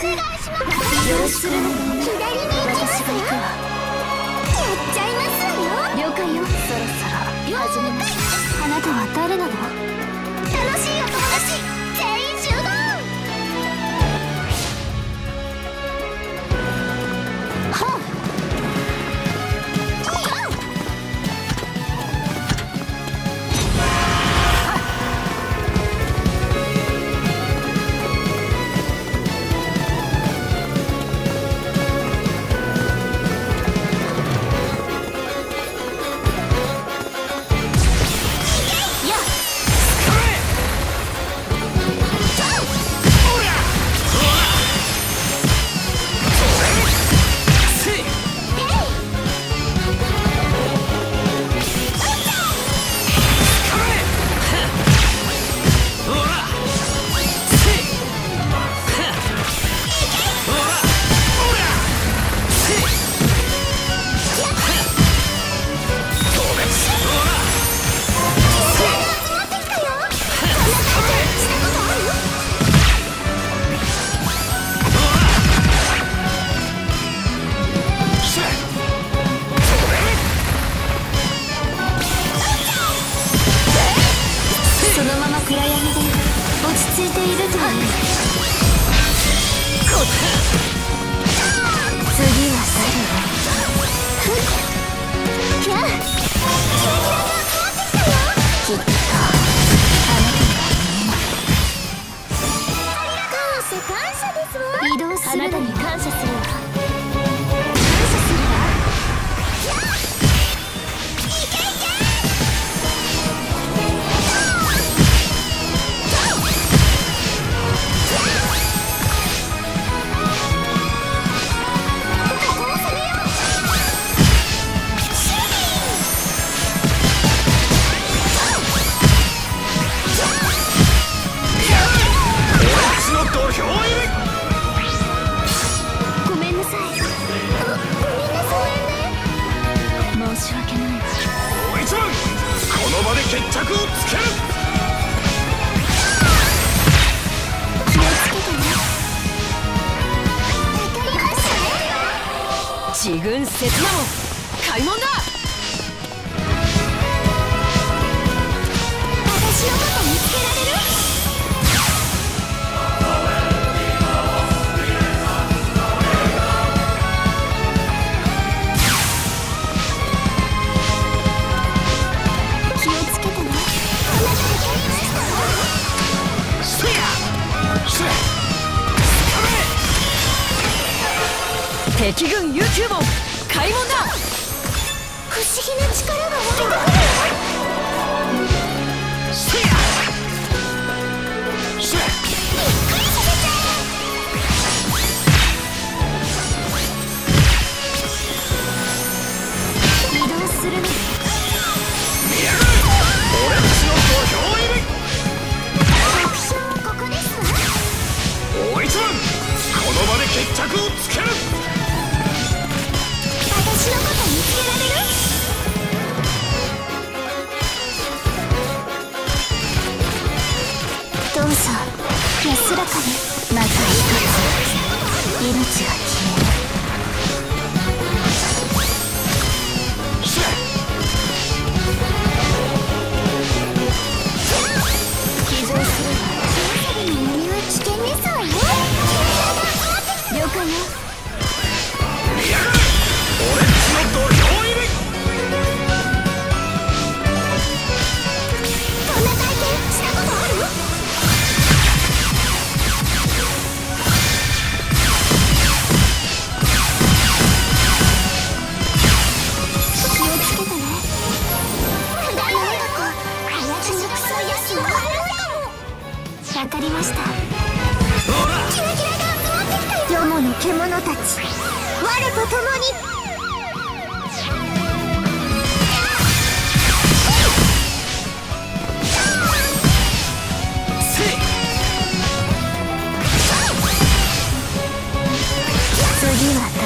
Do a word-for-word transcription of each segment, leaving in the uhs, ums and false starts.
くよろしく。左に行きますよ。やっちゃいますわよ。了解よ。そろそろ始めましょう。あなたは誰なの？楽しいお友達全員集合。はっ。あなたに感謝するわ。感謝するわ。いけいけ。決着をつける。気をつけてね。自軍刹那も開門だ。私のこと見つけられる？敵軍悠久門開門だ。不思議な力が湧いてくるわ。せやせやびっくりさせちゃえ。移動するの。見やがれ。俺たちの土俵入り。目標はここですわ。大一番この場で決着をつける。私のこと見つけられる？どうぞ安らかに。また一つ命が消える。起動するわ。気の重みは危険ですわよ。了解よ。俺たちの土俵入り。こんな体験したことある？気をつけてね。なんだか気の臭いやつが入らないかも。わかりました。キラキラが集まってきたよ。よもの獣たち、我と共に。次は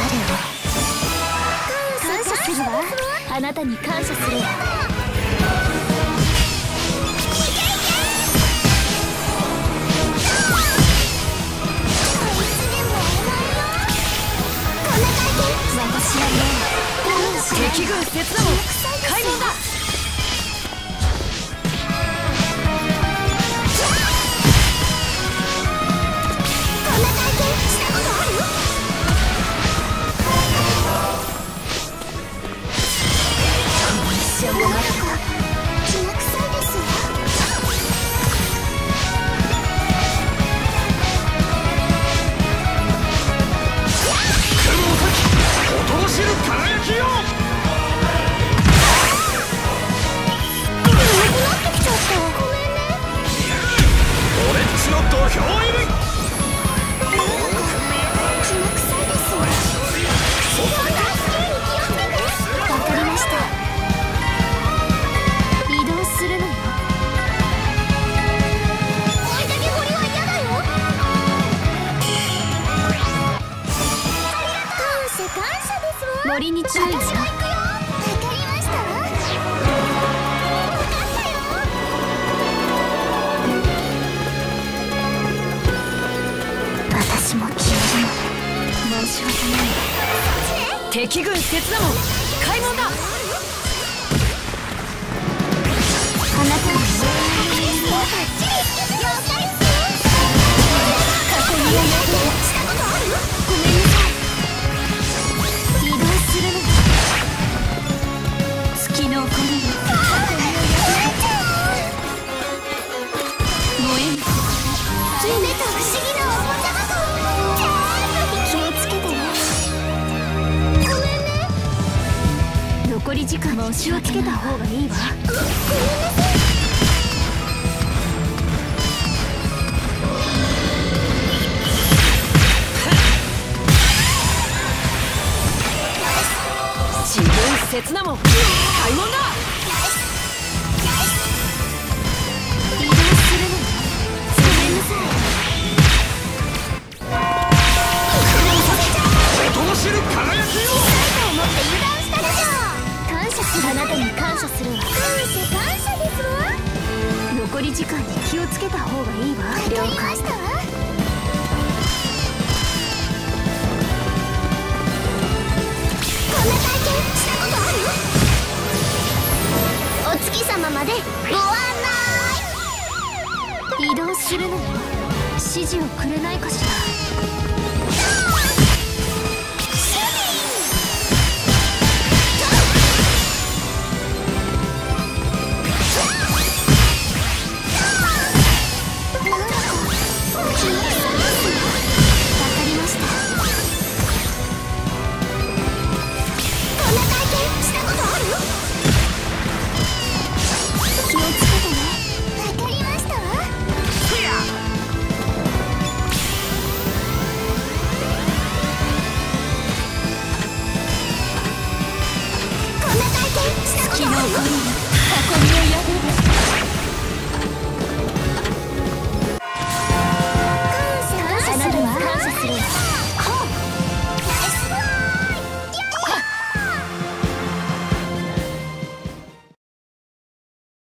誰を？感謝するわ。あなたに感謝するわ。いつでも森に注意。私も行くよ。わかりましたわ。わかったよ。私も君も申し訳ない。敵軍刹那も開門だ。あなたの命令にバッチリつけて了解です。過去にやしたことある？ごめんなさい。月の子に燃える夢と不思議なおもちゃ箱。気をつけてね。ごめんね。残り時間に気をつけた方がいいわ。ごめんなさい。自分刹那も開門だ。移動するの。ごめんなさい。 おとなしる輝きを。 ライトを持って油断したでしょ。感謝する。あなたに感謝するわ。感謝感謝ですわ。残り時間に気をつけた方がいいわ。了解したわ。こんな体験したことある？お月様までご案内。移動するのよ。指示をくれないかしら。